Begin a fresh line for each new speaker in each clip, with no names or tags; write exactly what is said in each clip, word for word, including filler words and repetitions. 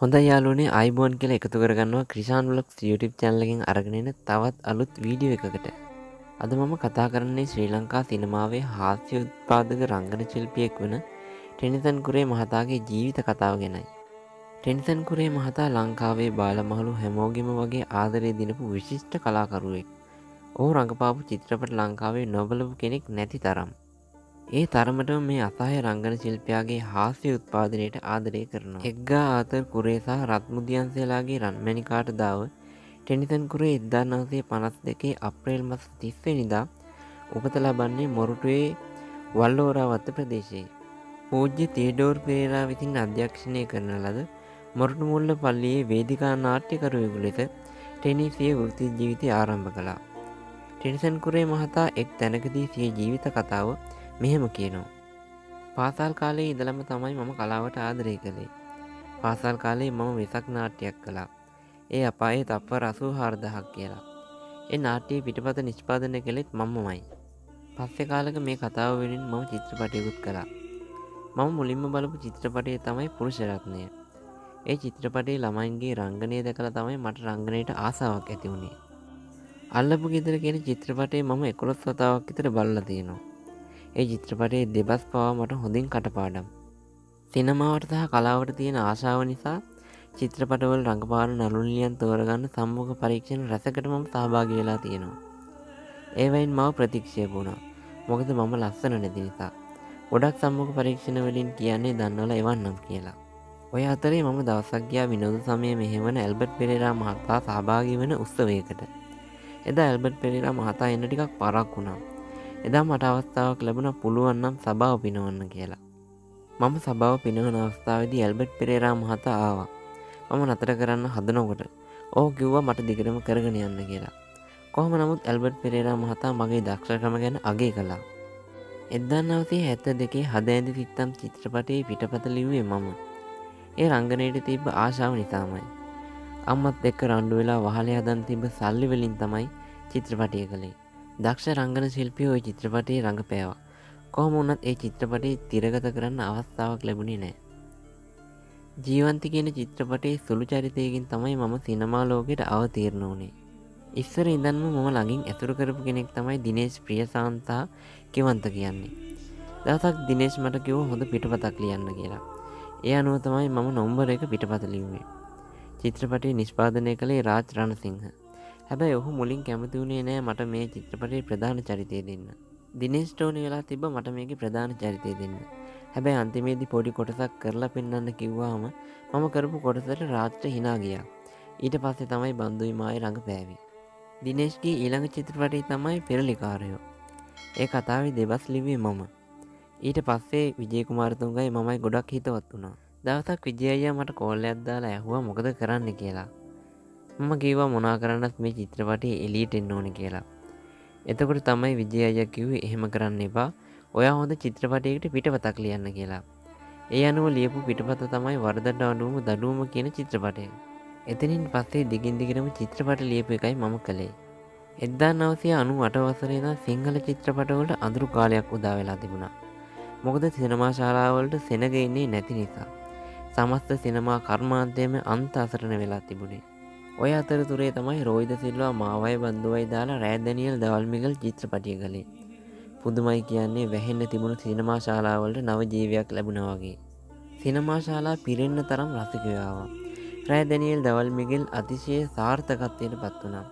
හොඳයි යාළුවනේ අයිබෝන් කියලා එකතු කරගන්නවා ක්‍රිෂාන් ව්ලොග්ස් YouTube channel එකෙන් අරගෙන එන තවත් අලුත් වීඩියෝ එකකට. අද මම කතා කරන්නේ ශ්‍රී ලංකා සිනමාවේ හාස්‍ය උත්පාදක රංගන ශිල්පියෙක් වන ටෙනිසන් කුරේ මහතාගේ ජීවිත කතාව ගැනයි. ටෙනිසන් කුරේ මහතා ලංකාවේ බාලමහලු හැමෝගෙම වගේ ආදරය දිනපු විශිෂ්ට කලාකරුවෙක්. ඔහු රඟපාපු චිත්‍රපට ලංකාවේ නොබලපු කෙනෙක් නැති තරම්. ඒ තරමටම මේ අසහාය රංගන ශිල්පියාගේ හාස්‍ය උත්පාදනයට ආදරය කරනවා. එක්ගා ආතර් කුරේ සහ රත්මුදියන්සේලාගේ රන්මැණිකාට දාව ටෙනිසන් කුරේ එක්දාස් නවසිය පනස් දෙකේ අප්‍රේල් මාස තිස් වෙනිදා උපත ලබන්නේ මොරටුවේ වල්ලෝරාවත්ත ප්‍රදේශයේ. පූජ්‍ය තියඩෝර් පෙරේරා විසින් අධ්‍යක්ෂණය කරන ලද මොරටු මුල්ල පල්ලියේ වේදිකා නාට්‍යකරුවෙකු ලෙස ටෙනි සිය වෘත්ති ජීවිතය ආරම්භ කළා. ටෙනිසන් කුරේ මහතා එක් තැනකදී සිය ජීවිත කතාව මෙහෙම කියනවා. පාසල් කාලේ ඉඳලම තමයි මම කලාවට ආදරය කළේ. පාසල් කාලේ මම වෙසක් නාට්‍යයක් කළා. ඒ අපායේ තප්පර අසූ හාරදහක් කියලා. ඒ නාට්‍යයේ පිටපත නිෂ්පාදනය කළෙත් මමමයි. පස්සේ කාලෙක මේ කතාව වෙනුවෙන් මම චිත්‍රපටයකුත් කළා. මම මුලින්ම බලපු චිත්‍රපටය තමයි පුරුෂ රත්නය. ඒ චිත්‍රපටයේ ළමයින්ගේ රංගනය දැකලා තමයි මට රංගනයට ආසාවක් ඇති වුණේ. අල්ලපු ගෙදර කියන චිත්‍රපටයේ මම එකොළොස් වතාවක් විතර බලලා තියෙනවා. ඒ චිත්‍රපටයේ දෙබස් පවා මට හොඳින් කටපාඩම්. සිනමාවට සහ කලාවට තියෙන ආශාව නිසා චිත්‍රපටවල රඟපාන නළු නිළියන් තෝරගන්න සම්මුඛ පරීක්ෂණ රැසකට මම සහභාගී වෙලා තියෙනවා. ඒවයින් මම ප්‍රතික්ෂේප වුණා. මොකද මම ලස්සන නැති නිසා. ගොඩක් සම්මුඛ පරීක්ෂණ වලින් කියන්නේ දන්නවල එවන්නම් කියලා. ඔය අතරේ මම දවසක් ගියා විනෝද සමයේ මෙහෙවන ඇල්බර්ට් පෙරේරා මහතා සහභාගී වෙන උත්සවයකට. එදා ඇල්බර්ට් පෙරේරා මහතා එන්න ටිකක් පරක් වුණා. එදා මට අවස්ථාවක් ලැබුණා පුළුවන් නම් සභාව පිනවන්න කියලා. මම සභාව පිනවන අවස්ථාවේදී ඇල්බර්ට් පෙරේරා මහතා ආවා. මම නතර කරන්න හදනකොට ඔහු කිව්වා මට දිගටම කරගෙන යන්න කියලා. කොහොම නමුත් ඇල්බර්ට් පෙරේරා මහතා මගේ දක්ෂකම ගැන අගය කළා. එක්දාස් නවසිය හැත්තෑ දෙකේ හද ඇඳි සිත්තම් චිත්‍රපටයේ පිටපත ලිව්වේ මම. ඒ රංගනයට තිබ්බ ආශාව නිසාමයි. අම්මත් එක්ක රණ්ඩු වෙලා වහලේ හදන් තිබ්බ සල්ලි වලින් තමයි චිත්‍රපටය කළේ. දක්ෂ රංගන ශිල්පියෝ ওই චිත්‍රපටයේ රඟපෑවා. කොහොම වුණත් ඒ චිත්‍රපටයේ තිරගත කරන්න අවස්ථාවක් ලැබුණේ නැහැ. ජීවන්ති කියන චිත්‍රපටයේ සුළු චරිතයකින් තමයි මම සිනමා ලෝකයට අවතීර්ණ වුණේ. ඉස්සර ඉඳන්ම මම ළඟින් ඇසුරු කරපු කෙනෙක් තමයි දිනේෂ් ප්‍රියසාන්ත කිවන්ත කියන්නේ. දවසක් දිනේෂ් මට කිව්වා හොඳ පිටපතක් ලියන්න කියලා. ඒ අනුව තමයි මම නවම්බර් එක පිටපත ලිව්වේ. චිත්‍රපටය නිෂ්පාදනය කළේ රාජ් රණසිංහ. හැබැයි ඔහු මුලින් කැමති වුණේ නෑ මට මේ චිත්‍රපටයේ ප්‍රධාන චරිතය දෙන්න. දිනේෂ්ට ඕන වෙලා තිබ්බ මට මේකේ ප්‍රධාන චරිතය දෙන්න. හැබැයි අන්තිමේදී පොඩි කොටසක් කරලා පෙන්වන්න කිව්වාම මම කරපු කොටසට රාජ්ට hina ගියා. ඊට පස්සේ තමයි බන්දුයි මායි රඟපෑවේ. දිනේෂ්ගේ ඊළඟ චිත්‍රපටය තමයි පෙරලිකාරයෝ. ඒ කතාවේ දෙබස් ලිව්වේ මම. ඊට පස්සේ විජේ කුමාරතුංගයි මමයි ගොඩක් හිතවත් වුණා. දවසක් විජේ අයියා මට කෝල් එකක් දාලා ඇහුවා මොකද කරන්න කියලා. මම කිව්වා මොනා කරන්නත් මේ චිත්‍රපටයේ එළියට එන්න ඕනේ කියලා. එතකොට තමයි විජේ අයියා කිව්වේ එහෙම කරන්න එපා. ඔයා හොඳ චිත්‍රපටයකට පිටපතක් ලියන්න කියලා. ඒ අනුව ලියපු පිටපත තමයි වරදට අඩුවම දඩුවම කියන චිත්‍රපටය. එතනින් පස්සේ දිගින් දිගටම චිත්‍රපට ලියපු එකයි මම කළේ. එක්දාස් නවසිය අනූ අට වසරේ ඉඳන් සිංහල චිත්‍රපටවලට අඳුරු කාලයක් උදා වෙලා තිබුණා. මොකද සිනමා ශාලාවලට සෙනග ඉන්නේ නැති නිසා. සමස්ත සිනමා කර්මාන්තයේම අන්ත අසරණ වෙලා තිබුණේ. ඔය අතරතුරේ තමයි රෝහිත සිල්වා මාවයි බන්දුවයි දාලා රෑ ඩැනියල් දවල්මිගල් චිත්‍රපටිය කළේ. පුදුමයි කියන්නේ වැහෙන්න තිබුණු සිනමා ශාලාවලට නව ජීවයක් ලැබුණා වගේ. සිනමා ශාලා පිරෙන්න තරම් රසිකයෝ ආවා. රෑ ඩැනියල් දවල්මිගල් අතිශය සාර්ථකත්වයට පත් වුණා.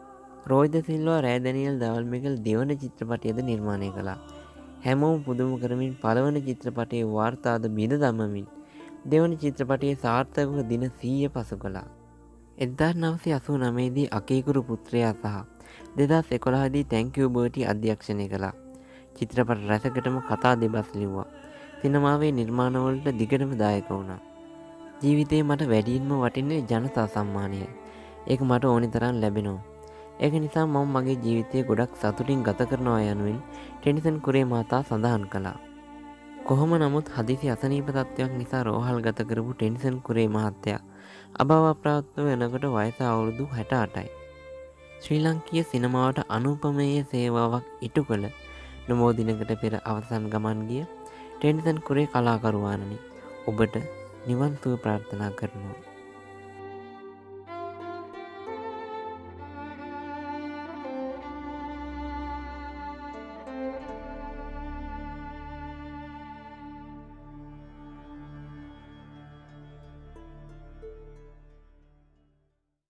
රෝහිත සිල්වා රෑ ඩැනියල් දවල්මිගල් දෙවන චිත්‍රපටියද නිර්මාණය කළා. හැමෝම පුදුම කරමින් පළවන චිත්‍රපටයේ වාර්තාද බිඳ දමමින් දෙවන චිත්‍රපටයේ සාර්ථකව දින සීය පසු කළා. එක්දාස් නවසිය අසූ නවය දී අකීකුරු පුත්‍රයා සහ දෙදහස් එකොළහ දී තැන්ක් යූ බර්ටි අධ්‍යක්ෂණය කළා. චිත්‍රපට රැසකටම කතා දෙබස් ලිව්වා. සිනමාවේ නිර්මාණවලට දිගටම දායක වුණා. ජීවිතේ මට වැඩියෙන්ම වටින්නේ ජනතා සම්මානයයි. ඒක මට ඕනි තරම් ලැබෙනවා. ඒක නිසා මම මගේ ජීවිතය ගොඩක් සතුටින් ගත කරනවා යනුවෙන් ටෙනිසන් කුරේ මහතා සඳහන් කළා. කොහොම නමුත් හදිසි අසනීප තත්ත්වයක් නිසා රෝහල් ගත කරපු ටෙනිසන් කුරේ මහත්තයා අභාවප්‍රාප්ත වෙනකොට වයස අවුරුදු හැට අටයි. ශ්‍රී ලංකීය සිනමාවට අනුපමේය සේවාවක් ඉටු කළ නොබෝ දිනකට පෙර අවසන් ගමන් ගිය ටෙනිසන් කුරේ කලාකරුවානනි ඔබට නිවන් සුව ප්‍රාර්ථනා කරනවා.